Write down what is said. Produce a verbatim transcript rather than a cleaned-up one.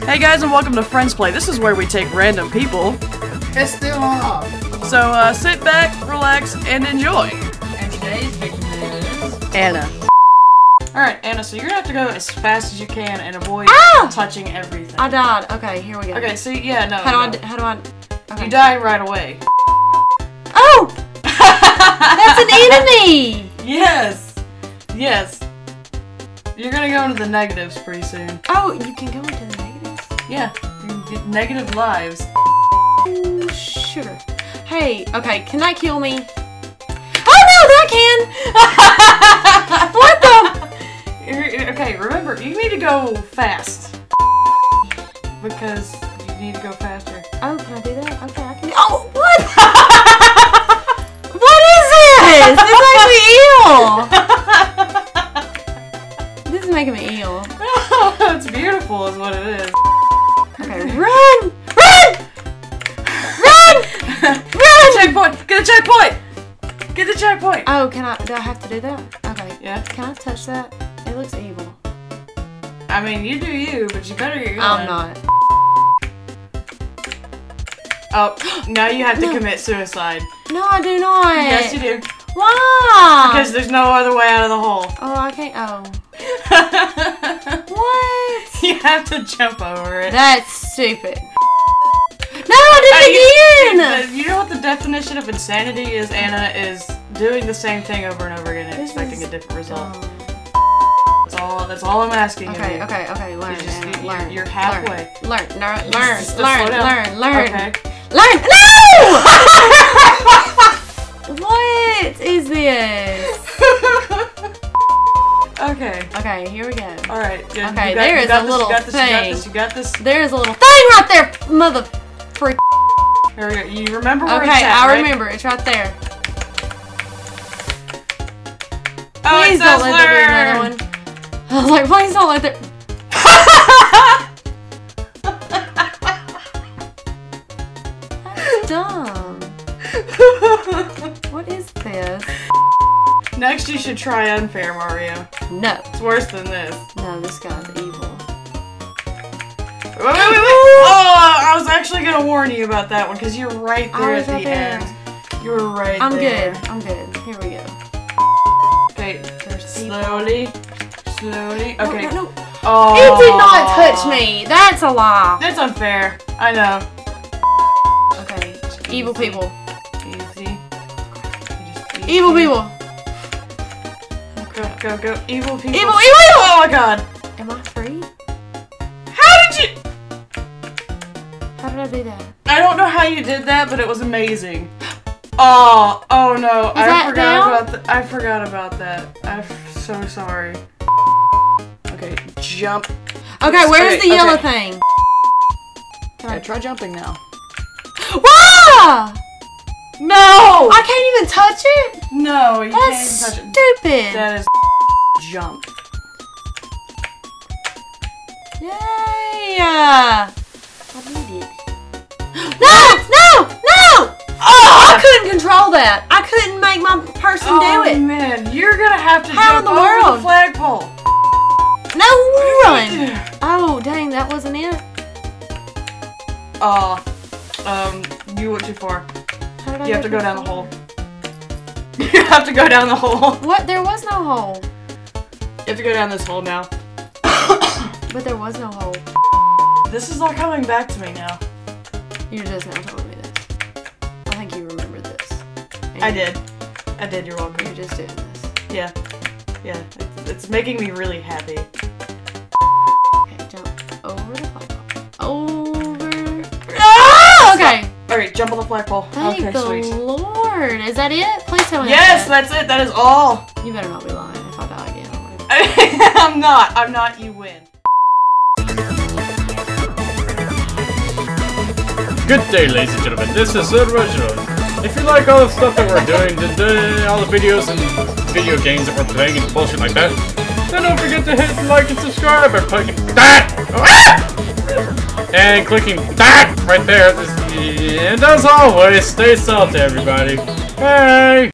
Hey guys, and welcome to Friends Play. This is where we take random people. Piss them off. So uh, sit back, relax, and enjoy. And today's victim is Anna. Alright, Anna, so you're gonna have to go as fast as you can and avoid ah! touching everything. I died. Okay, here we go. Okay, so yeah, no. How no. do I, how do I, okay. You die right away. Oh! That's an enemy! Yes! Yes. You're gonna go into the negatives pretty soon. Oh, you can go into the negatives? Yeah, you can get negative lives. Ooh, sugar. Hey, okay, can that kill me? Oh no, that can! What the? Okay, remember, you need to go fast. Because you need to go faster. Oh, can I do that? Okay, I can. Oh, what? What is this? This makes me ill. This is making me ill. It's beautiful is what it is. Okay, run! Run! Run! Run! Checkpoint! Get the checkpoint! Get the checkpoint! Oh, can I, do I have to do that? Okay. Yeah. Can I touch that? It looks evil. I mean, you do you, but you better get going. I'm not. Oh, now you have to No. commit suicide. No, I do not. Yes, you do. Why? Because there's no other way out of the hole. Oh, I can't. Oh. What? You have to jump over it. That's stupid. No, I did it again! You, you know what the definition of insanity is, Anna? Is doing the same thing over and over again and This expecting is a different result. dumb. That's all. That's all I'm asking Okay, of you. okay, okay. Learn, You just- Anna, you- learn. you're halfway. Learn, learn, learn, Just- learn, just slow learn, down. learn, learn. Okay. Learn. No! What is this? Okay. Okay, here we go. All right. Good. Okay, you got, there you is got a this, little you got this, thing. You got this. You got this. There's a little thing right there, mother freak. There we go. You remember where Okay, it's at, I right? remember. It's right there. Oh, Please it don't says let there be learn. another one. I was like, please don't let there. That's dumb. What is this? Next, you should try unfair, Mario. No. It's worse than this. No, this guy's evil. Wait, wait, wait, wait. Oh, I was actually gonna warn you about that one because you're right there I at was the right there. end. You were right I'm there. good. I'm good. Here we go. Okay, There's slowly, slowly. No, Okay. no, no. Oh. It did not touch me. That's a lie. That's unfair. I know. Okay. Evil people. Easy. Just easy. Evil people. Go, go, go. Evil people. Evil, evil, evil. Oh my god. Am I free? How did you? How did I do that? I don't know how you did that, but it was amazing. Oh, oh no. I that forgot down? about that. I forgot about that. I'm so sorry. Okay, jump. Okay, where's Okay, the yellow okay. thing? Can Okay, I try jumping now. Wah! No! I can't even touch it? No, you That's can't even touch it. stupid. That is jump. Yay! I need it. No! No! No! Oh! I couldn't control that. I couldn't make my person Oh do it. man, you're gonna have to How jump in the over world? the flagpole. No run! Oh, dang, that wasn't it? Oh, um, you went too far. How did I You have to go too down the far? hole. You have to go down the hole. What? There was no hole. You have to go down this hole now. But there was no hole. This is all coming back to me now. You're just now telling me this. I think you remember this. And I you- did. I did, you're welcome. You're just doing this. Yeah. Yeah, it's, it's making me really happy. Okay, jump over the flagpole. Over. Ah! Okay. Alright, jump on the flagpole. Thank Okay, the sweet. Lord. Is that it? Please tell me Yes, that's that's it. That is all. it. You better not be lying. If I die again, I'm gonna... I'm not. I'm not. You win. Good day, ladies and gentlemen, this is Original. If you like all the stuff that we're doing, the, the, all the videos and video games that we're playing and bullshit like that, then don't forget to hit like and subscribe by clicking that! Ah! And clicking that right there. And as always, stay salty, everybody. Bye!